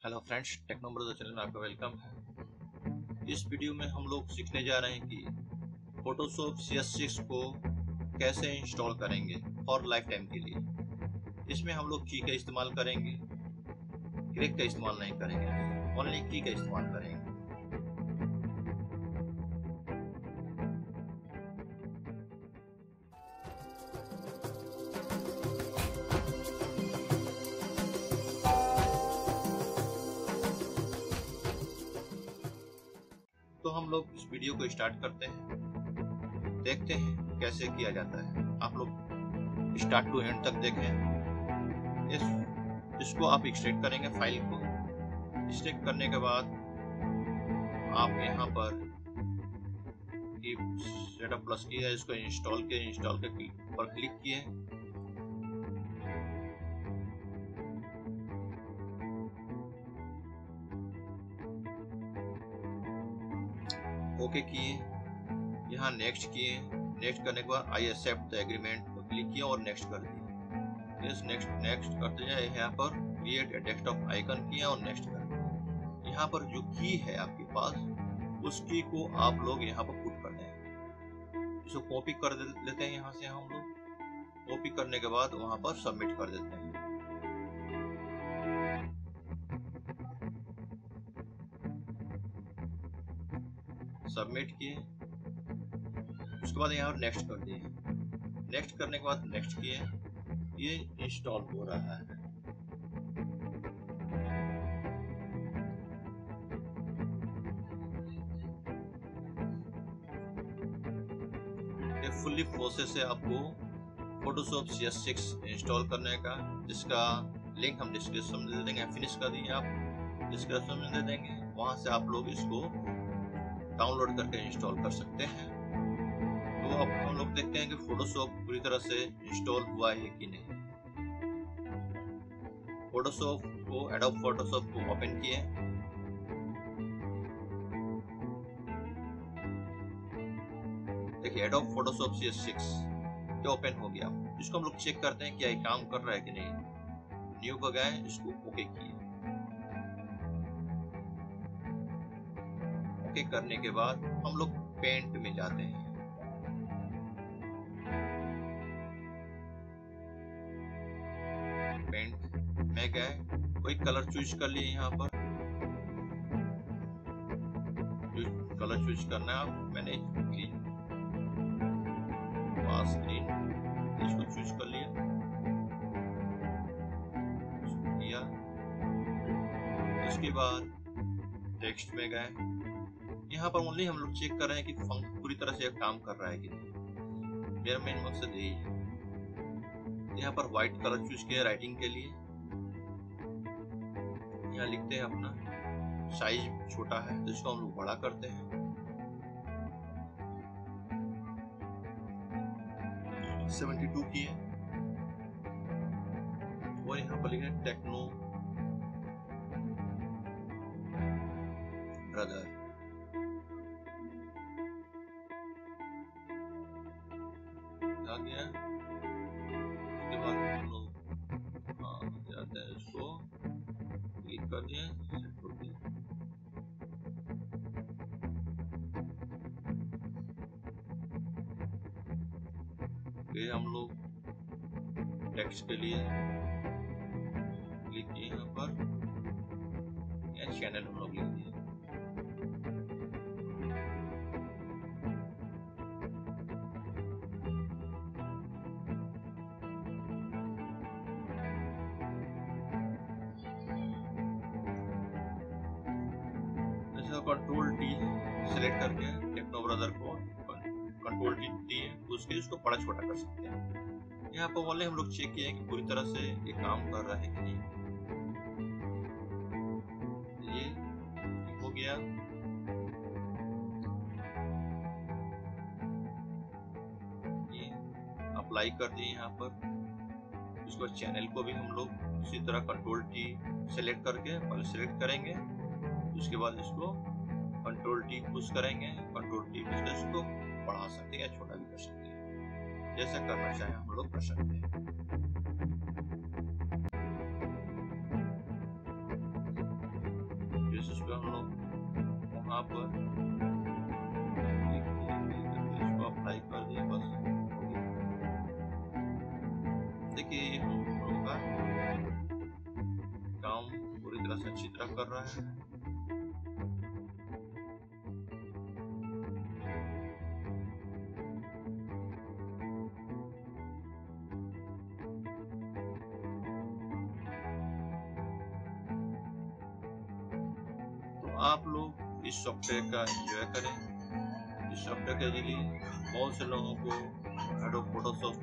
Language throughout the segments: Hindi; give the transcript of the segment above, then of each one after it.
Hello friends, techno brother channel में आपका वेलकम है। इस वीडियो में हम लोग सीखने जा रहे हैं कि फोटोशॉप CS6 को कैसे इंस्टॉल करेंगे और लाइफ टाइम के लिए। इसमें हम लोग की का इस्तेमाल करेंगे, क्रैक का इस्तेमाल नहीं करेंगे, ओनली की का इस्तेमाल करेंगे। तो हम लोग इस वीडियो को स्टार्ट करते हैं, देखते हैं कैसे किया जाता है। आप लोग स्टार्ट टू एंड तक देखें। इसको आप एक्सट्रैक्ट करेंगे, फाइल को एक्सट्रैक्ट करने के बाद आप यहाँ पर सेटअप प्लस की है, इसको इंस्टॉल के पर क्लिक किए। ओके किए, यहाँ नेक्स्ट किए। नेक्स्ट करने के बाद आई एक्सेप्ट द एग्रीमेंट पर क्लिक किया और नेक्स्ट कर दिया। यस, नेक्स्ट करते जाए। यहाँ पर क्रिएट ए डेस्कटॉप आइकन किया और नेक्स्ट कर दिया। यहाँ पर जो की है आपके पास, उस की को आप लोग यहाँ पर पुट कर दें। इसको कॉपी कर लेते हैं यहाँ से। हम लोग कॉपी करने के बाद वहां पर सबमिट कर देते हैं। सबमिट किए, उसके बाद यहाँ नेक्स्ट कर दिए। नेक्स्ट करने के बाद नेक्स्ट किए, ये इंस्टॉल हो रहा है। ये फुल्ली प्रोसेस है आपको फोटोशॉप CS6 इंस्टॉल करने का, जिसका लिंक हम डिस्क्रिप्शन में दे देंगे। फिनिश कर दिए आप, डिस्क्रिप्शन में दे देंगे, वहां से आप लोग इसको डाउनलोड करके इंस्टॉल कर सकते हैं। तो अब हम लोग देखते हैं कि फोटोशॉप पूरी तरह से इंस्टॉल हुआ है कि नहीं। फोटोशॉप को, एडोब फोटोशॉप को ओपन किए। देखिए, एडोब फोटोशॉप CS6 ये ओपन हो गया। इसको हम लोग चेक करते हैं क्या ये काम कर रहा है कि नहीं। न्यू पर गए, इसको ओके किए। ओके करने के बाद हम लोग पेंट में जाते हैं। पेंट में गए, कोई कलर चूज कर लिए। यहाँ पर कलर चूज करना है आप। मैंने ग्रीन, पास ग्रीन, इसको चूज कर लिया, किया। उसके बाद टेक्स्ट में गए। यहाँ पर ओनली हम लोग चेक कर रहे हैं कि फंक्शन पूरी तरह से काम कर रहा है कि नहीं। मेरा मेन मकसद यही है। यहाँ पर व्हाइट कलर चूज किया राइटिंग के लिए। यहाँ लिखते हैं अपना, साइज छोटा है तो इसको हम लोग बड़ा करते हैं। 72 किए और यहाँ पर लिखे टेक्नो ब्रदर। आ गया। उसके बाद हम लोग जाते हैं, इसको क्लिक कर दिए, सेट कर दिए। फिर हम लोग टेक्स्ट के लिए क्लिक किए, यहाँ पर चैनल हम लोग लिख दिए। कंट्रोल टी सिलेक्ट करके टेक्नो ब्रदर को कंट्रोल टी दिए, उसके इसको बड़ा छोटा कर सकते हैं। यहाँ पर वाले हम लोग चेक किए कि पूरी तरह से ये काम कर रहा है कि नहीं। ये हो गया। ये अप्लाई कर दिए यहाँ पर। उसको चैनल को भी हम लोग इसी तरह कंट्रोल टी सिलेक्ट करके पहले सिलेक्ट करेंगे, उसके बाद इसको कंट्रोल टी पुश करेंगे। कंट्रोल टी पुश कर इसको बढ़ा सकते हैं या छोटा भी कर सकते हैं, जैसा करना चाहे हम लोग कर सकते हैं। इसको हम लोग वहाँ पर इसको अप्लाई कर दिए, बस हो गया। देखिए हम लोगों का काम पूरी तरह से अच्छी तरह कर रहा है। आप लोग इस सॉफ्टवेयर का एंजॉय करें। इस सॉफ्टवेयर के जरिए बहुत से लोगों को एडोब फोटोशॉप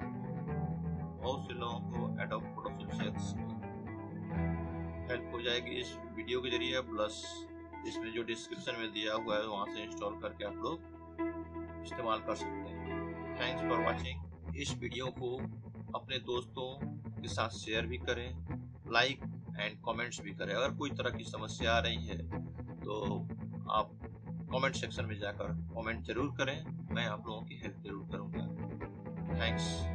से हेल्प हो जाएगी इस वीडियो के जरिए, प्लस इसमें जो डिस्क्रिप्शन में दिया हुआ है वहाँ से इंस्टॉल करके आप लोग इस्तेमाल कर सकते हैं। Thanks for watching. इस वीडियो को अपने दोस्तों के साथ शेयर भी करें, लाइक एंड कमेंट्स भी करें। अगर कोई तरह की समस्या आ रही है तो आप कमेंट सेक्शन में जाकर कमेंट जरूर करें, मैं आप लोगों की हेल्प जरूर करूंगा। थैंक्स।